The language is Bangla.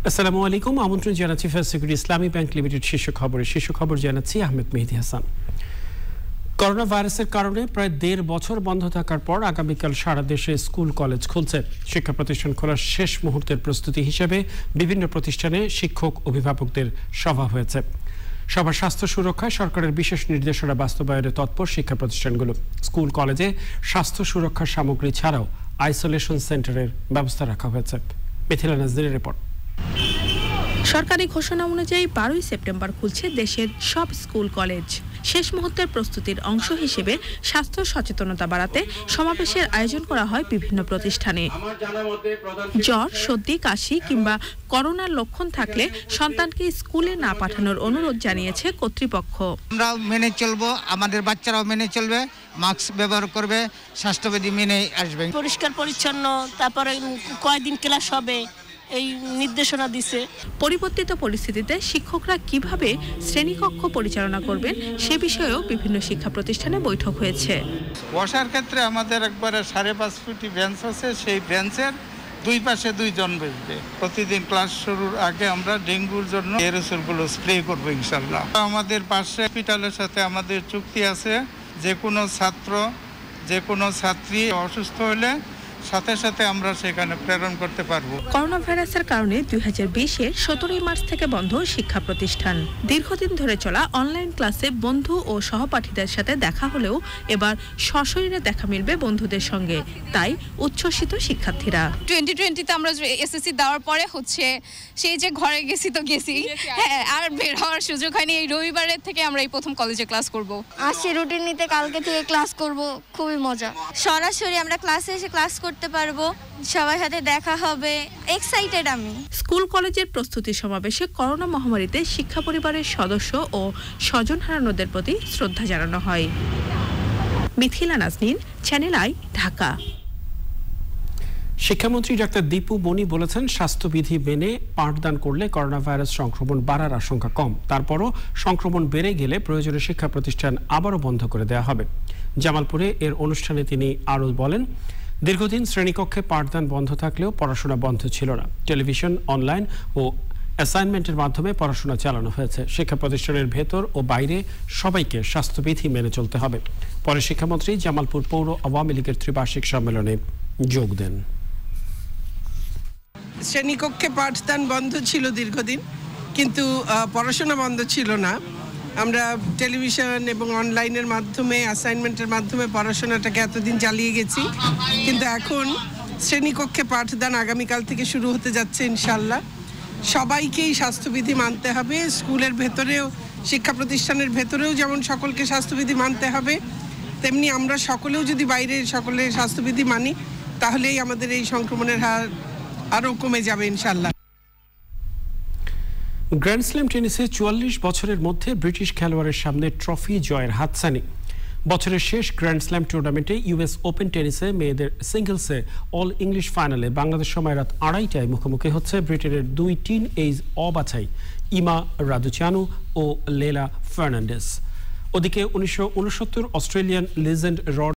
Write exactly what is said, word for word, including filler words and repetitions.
আসসালামু আলাইকুম। আমন্ত্রণ জানাচ্ছি first security Islami bank limited শীর্ষ খবরে। শীর্ষ খবর জানাচ্ছি আহমেদ মেহেদি হাসান। করোনা ভাইরাসের কারণে প্রায় দেড় বছর বন্ধ থাকার পর আগামীকাল সারা দেশে স্কুল কলেজ খুলছে। শিক্ষা প্রতিষ্ঠান খোলার শেষ মুহূর্তের প্রস্তুতি হিসেবে বিভিন্ন প্রতিষ্ঠানে শিক্ষক অভিভাবকদের সভা হয়েছে। সবার স্বাস্থ্য সুরক্ষায় সরকারের বিশেষ নির্দেশনা বাস্তবায়নে তৎপর শিক্ষা প্রতিষ্ঠানগুলো। স্কুল কলেজে স্বাস্থ্য সুরক্ষার সামগ্রী ছাড়াও আইসোলেশন সেন্টারের ব্যবস্থা রাখা হয়েছে। মিথিলা নাজদিনের রিপোর্ট। সরকারি ঘোষণা অনুযায়ী বারোই সেপ্টেম্বর খুলছে দেশের সব স্কুল কলেজ। শেষ মুহূর্তের প্রস্তুতির অংশ হিসেবে স্বাস্থ্য সচেতনতা বাড়াতে সমাবেশের আয়োজন করা হয় বিভিন্ন প্রতিষ্ঠানে। জ্বর, সর্দি, কাশি কিংবা করোনার লক্ষণ থাকলে সন্তানকে স্কুলে না পাঠানোর অনুরোধ জানিয়েছে কর্তৃপক্ষ। আমরাও মেনে চলবো, আমাদের বাচ্চারাও মেনে চলবে, মাস্ক ব্যবহার করবে, স্বাস্থ্যবিধি মেনে আসবে। পরিষ্কার পরিচ্ছন্ন, তারপরে কয়দিন ক্লাস হবে এই নির্দেশনা দিছে। পরিবর্তিত পরিস্থিতিতে শিক্ষকরা কিভাবে শ্রেণীকক্ষ পরিচালনা করবেন সে বিষয়েও বিভিন্ন শিক্ষা প্রতিষ্ঠানে বৈঠক হয়েছে। বসার ক্ষেত্রে আমাদের একবারে সাড়ে পাঁচ ফুটি বেঞ্চ আছে, সেই বেঞ্চের দুই পাশে দুইজন বসবে। প্রতিদিন ক্লাস শুরুর আগে আমরা ডেঙ্গুর জন্য এরোসলগুলো স্প্রে করবো ইনশাল্লাহ। আমাদের পাশে হসপিটালের সাথে আমাদের চুক্তি আছে, যে কোনো ছাত্র যে কোনো ছাত্রী অসুস্থ হলে সাথে সাথে আমরা সেখানে প্রেরণ করতে পারবো। করোনা ভাইরাসের কারণে দুই হাজার বিশের সতেরোই মার্চ থেকে বন্ধ শিক্ষা প্রতিষ্ঠান। দীর্ঘদিন ধরে চলা অনলাইন ক্লাসে বন্ধু ও সহপাঠীদের সাথে দেখা হলেও এবার সশরীরে দেখা মিলবে বন্ধুদের সঙ্গে, তাই উচ্ছ্বসিত শিক্ষার্থীরা। টোয়েন্টি টোয়েন্টিতে আমরা এসএসসি দেওয়ার পরে হচ্ছে সেই যে ঘরে গেছি তো গেছি, হ্যাঁ, আর বের হওয়ার সুযোগ হয়নি। এই রবিবারের থেকে আমরা এই প্রথম কলেজে ক্লাস করব। আসছে রুটিন নিতে, কালকে থেকে ক্লাস করব, খুবই মজা। সরাসরি আমরা ক্লাসে এসে ক্লাস করতে পারবো, সবার সাথে দেখা হবে, এক্সাইটেড আমি। স্কুল কলেজের প্রস্তুতি সমাবেশে করোনা মহামারীতে শিক্ষা পরিবারের সদস্য ও স্বজন হারানোদের প্রতি শ্রদ্ধা জানানো হয়। Mithila Naznin, channel I, Dhaka. শিক্ষামন্ত্রী ডাক্তার দীপু মনি বলেছেন, স্বাস্থ্যবিধি মেনে পাঠদান করলে করোনা ভাইরাস সংক্রমণ বাড়ার আশঙ্কা কম। তারপরও সংক্রমণ বেড়ে গেলে প্রয়োজনে শিক্ষা প্রতিষ্ঠান আবারও বন্ধ করে দেওয়া হবে। জামালপুরে এর অনুষ্ঠানে তিনি আরও বলেন, দীর্ঘদিন শ্রেণীকক্ষে পাঠদান বন্ধ থাকলেও পড়াশোনা বন্ধ ছিল না। টেলিভিশন, অনলাইন ও অ্যাসাইনমেন্টের মাধ্যমে পড়াশোনা চালানো হয়েছে। শিক্ষা প্রতিষ্ঠানের ভেতর ও বাইরে সবাইকে স্বাস্থ্যবিধি মেনে চলতে হবে। পরে শিক্ষামন্ত্রী জামালপুর পৌর আওয়ামী লীগের ত্রিবার্ষিক সম্মেলনে যোগ দেন। শ্রেণীকক্ষে পাঠদান বন্ধ ছিল দীর্ঘদিন, কিন্তু পড়াশোনা বন্ধ ছিল না। আমরা টেলিভিশন এবং অনলাইনের মাধ্যমে, অ্যাসাইনমেন্টের মাধ্যমে পড়াশোনাটাকে এতদিন চালিয়ে গেছি, কিন্তু এখন শ্রেণীকক্ষে পাঠদান আগামীকাল থেকে শুরু হতে যাচ্ছে ইনশাল্লাহ। সবাইকেই স্বাস্থ্যবিধি মানতে হবে। স্কুলের ভেতরেও, শিক্ষা প্রতিষ্ঠানের ভেতরেও যেমন সকলকে স্বাস্থ্যবিধি মানতে হবে, তেমনি আমরা সকলেও যদি বাইরে সকলে স্বাস্থ্যবিধি মানি, তাহলেই আমাদের এই সংক্রমণের হার আরও কমে যাবে ইনশাল্লাহ। গ্র্যান্ড স্ল্যাম টেনিসে চুয়াল্লিশ বছরের মধ্যে ব্রিটিশ খেলোয়াড়ের সামনে ট্রফি জয়ের হাতছানি। বছরের শেষ গ্র্যান্ড স্ল্যাম টুর্নামেন্টে ইউএস ওপেন টেনিসে মেয়েদের সিঙ্গলসে অল ইংলিশ ফাইনালে বাংলাদেশ সময় রাত আড়াইটায় মুখোমুখি হচ্ছে ব্রিটেনের দুই টিন এইজ অবাছাই ইমা রাদুচানু ও লেলা ফার্নান্ডেস। ওদিকে উনিশশো উনসত্তর অস্ট্রেলিয়ান লিজেন্ড রড